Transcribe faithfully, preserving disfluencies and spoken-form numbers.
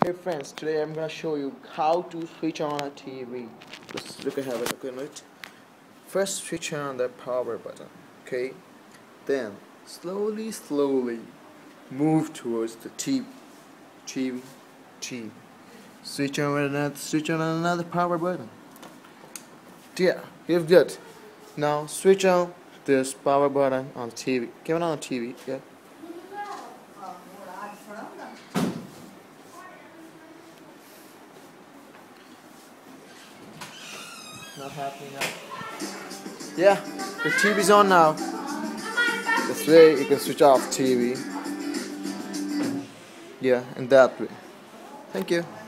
Hey friends, today I'm gonna show you how to switch on a T V. Let's look have a look at it. First switch on the power button, okay? Then slowly slowly move towards the T V. T V. T V. Switch on another switch on another power button. Yeah, you've got. Now switch on this power button on the T V. Give it on the T V, yeah. Not happening now. Yeah, the T V's on now. This way you can switch off T V. Yeah, and that way. Thank you.